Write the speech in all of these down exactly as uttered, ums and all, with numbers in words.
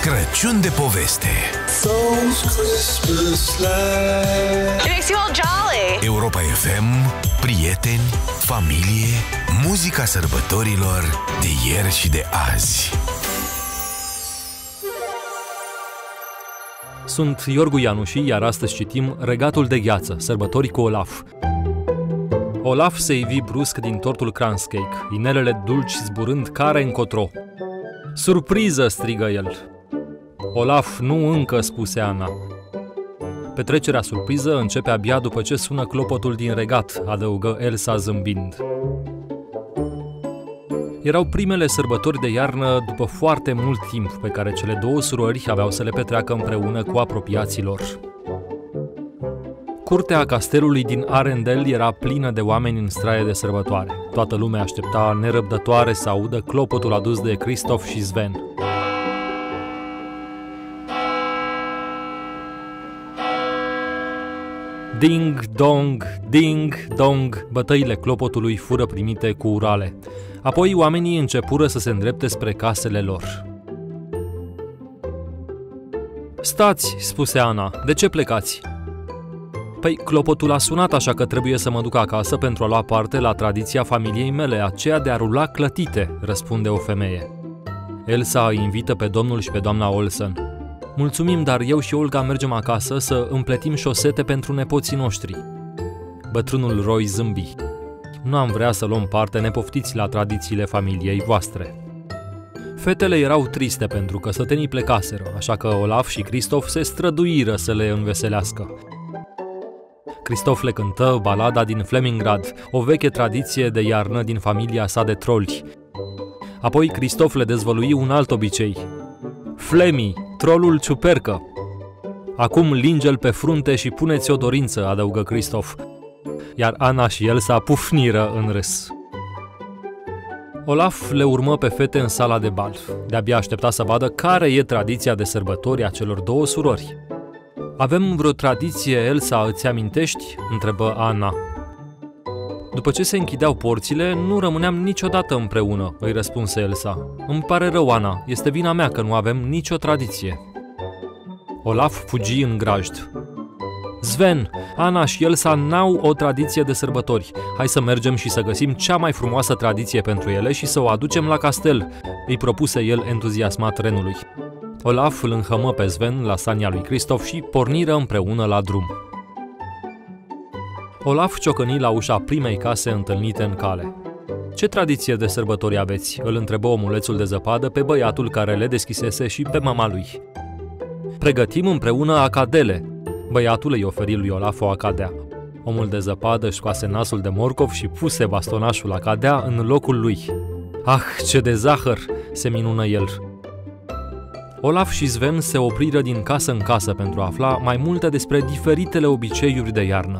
Crăciun de poveste. It makes you all jolly. Europa F M, prieteni, familie, muzica sărbătorilor de ieri și de azi. Sunt Iorgu Ianuși, iar astăzi citim Regatul de gheață, sărbători cu Olaf. Olaf se ivi brusc din tortul Kranscake, inelele dulci zburând care încotro. Surpriză, strigă el. Olaf nu încă, spuse Ana. Petrecerea surpriză începe abia după ce sună clopotul din regat, adăugă Elsa zâmbind. Erau primele sărbători de iarnă după foarte mult timp pe care cele două surori aveau să le petreacă împreună cu apropiații lor. Curtea castelului din Arendel era plină de oameni în straie de sărbătoare. Toată lumea aștepta nerăbdătoare să audă clopotul adus de Kristoff și Sven. Ding, dong, ding, dong, bătăile clopotului fură primite cu urale. Apoi oamenii începură să se îndrepte spre casele lor. Stați, spuse Ana, de ce plecați? Păi, clopotul a sunat, așa că trebuie să mă duc acasă pentru a lua parte la tradiția familiei mele, aceea de a rula clătite, răspunde o femeie. Elsa îi invită pe domnul și pe doamna Olsen. Mulțumim, dar eu și Olga mergem acasă să împletim șosete pentru nepoții noștri. Bătrânul Roy zâmbi. Nu am vrea să luăm parte nepoftiți la tradițiile familiei voastre. Fetele erau triste pentru că sătenii plecaseră, așa că Olaf și Kristoff se străduiră să le înveselească. Kristoff le cântă balada din Flemingrad, o veche tradiție de iarnă din familia sa de troli. Apoi Kristoff le dezvălui un alt obicei. Flemi, trolul ciupercă. Acum linge-l pe frunte și puneți o dorință, adăugă Kristoff. Iar Ana și Elsa pufniră în râs. Olaf le urmă pe fete în sala de bal. De-abia aștepta să vadă care e tradiția de sărbători a celor două surori. Avem vreo tradiție, Elsa, îți amintești? Întrebă Ana. După ce se închideau porțile, nu rămâneam niciodată împreună, îi răspunse Elsa. Îmi pare rău, Ana, este vina mea că nu avem nicio tradiție. Olaf fugi în grajd. Sven, Ana și Elsa n-au o tradiție de sărbători. Hai să mergem și să găsim cea mai frumoasă tradiție pentru ele și să o aducem la castel, îi propuse el entuziasmat renului. Olaf îl înhămă pe Sven la sania lui Kristoff și porniră împreună la drum. Olaf ciocăni la ușa primei case întâlnite în cale. Ce tradiție de sărbători aveți?" îl întrebă omulețul de zăpadă pe băiatul care le deschisese și pe mama lui. Pregătim împreună acadele." Băiatul îi oferi lui Olaf o acadea. Omul de zăpadă își scoase nasul de morcov și puse bastonașul acadea în locul lui. Ah, ce de zahăr!" se minună el. Olaf și Sven se opriră din casă în casă pentru a afla mai multe despre diferitele obiceiuri de iarnă.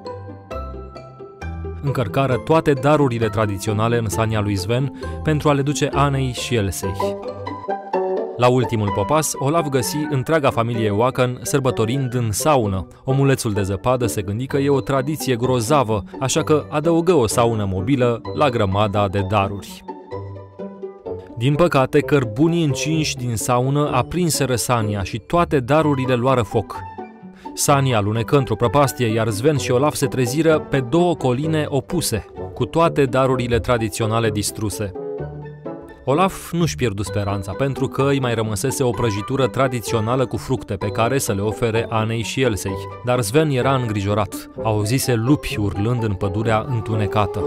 Încărcară toate darurile tradiționale în sania lui Sven pentru a le duce Anei și Elsei. La ultimul popas, Olaf găsi întreaga familie Wacken sărbătorind în saună. Omulețul de zăpadă se gândi că e o tradiție grozavă, așa că adăugă o saună mobilă la grămada de daruri. Din păcate, cărbunii încinși din saună aprinseră sania și toate darurile luară foc. Sania alunecă într-o prăpastie, iar Sven și Olaf se treziră pe două coline opuse, cu toate darurile tradiționale distruse. Olaf nu-și pierdu speranța, pentru că îi mai rămăsese o prăjitură tradițională cu fructe pe care să le ofere Anei și Elsei, dar Sven era îngrijorat. Auzise lupi urlând în pădurea întunecată.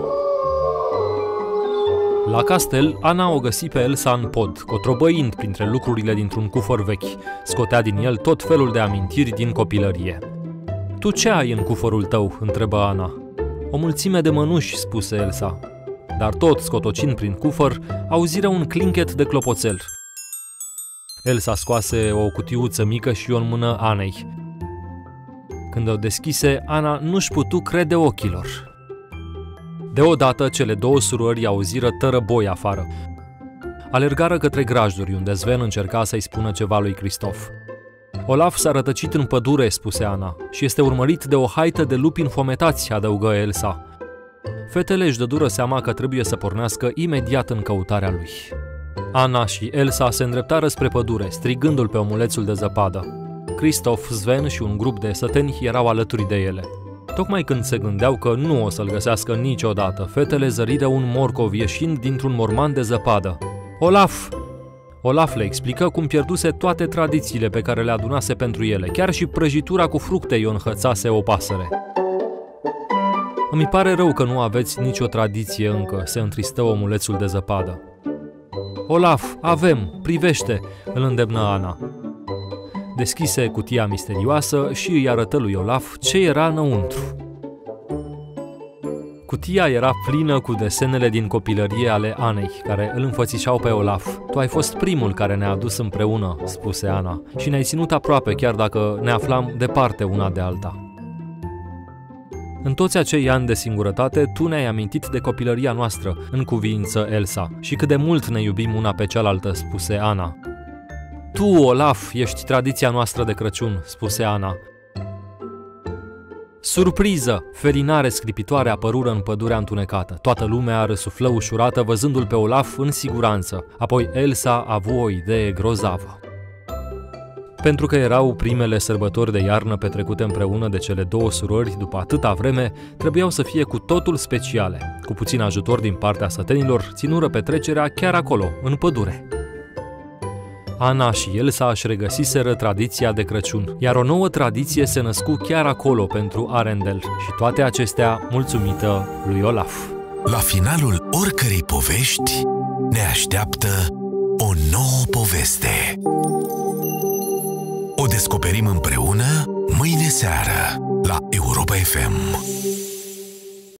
La castel, Ana o găsi pe Elsa în pod, cotrobăind printre lucrurile dintr-un cufăr vechi. Scotea din el tot felul de amintiri din copilărie. Tu ce ai în cufărul tău?" întrebă Ana. O mulțime de mănuși," spuse Elsa. Dar tot scotocind prin cufăr, auziră un clinchet de clopoțel. Elsa scoase o cutiuță mică și o înmână Anei. Când o deschise, Ana nu-și putu crede ochilor. Deodată, cele două surori auziră tărăboi afară. Alergară către grajduri, unde Sven încerca să-i spună ceva lui Kristoff. Olaf s-a rătăcit în pădure, spuse Ana, și este urmărit de o haită de lupi înfometați, adăugă Elsa. Fetele își dădură seama că trebuie să pornească imediat în căutarea lui. Ana și Elsa se îndreptară spre pădure, strigându-l pe omulețul de zăpadă. Christoph, Sven și un grup de săteni erau alături de ele. Tocmai când se gândeau că nu o să-l găsească niciodată, fetele zăriră un morcov ieșind dintr-un morman de zăpadă. Olaf! Olaf le explică cum pierduse toate tradițiile pe care le adunase pentru ele, chiar și prăjitura cu fructe i-o înhățase o pasăre. Îmi pare rău că nu aveți nicio tradiție încă, se întristă omulețul de zăpadă. Olaf, avem, privește, îl îndemnă Ana. Deschise cutia misterioasă și îi arătă lui Olaf ce era înăuntru. Cutia era plină cu desenele din copilărie ale Anei, care îl înfățișau pe Olaf. Tu ai fost primul care ne-a adus împreună, spuse Ana, și ne-ai ținut aproape, chiar dacă ne aflam departe una de alta. În toți acei ani de singurătate, tu ne-ai amintit de copilăria noastră, în cuvință Elsa, și cât de mult ne iubim una pe cealaltă, spuse Ana. Tu, Olaf, ești tradiția noastră de Crăciun, spuse Ana. Surpriză! Felinare scripitoare apărură în pădurea întunecată. Toată lumea răsuflă ușurată văzându-l pe Olaf în siguranță. Apoi Elsa a avut o idee grozavă. Pentru că erau primele sărbători de iarnă petrecute împreună de cele două surori după atâta vreme, trebuiau să fie cu totul speciale. Cu puțin ajutor din partea sătenilor, ținură petrecerea chiar acolo, în pădure. Ana și Elsa își regăsiseră tradiția de Crăciun, iar o nouă tradiție se născu chiar acolo pentru Arendel și toate acestea mulțumită lui Olaf. La finalul oricărei povești ne așteaptă o nouă poveste. O descoperim împreună mâine seară la Europa F M.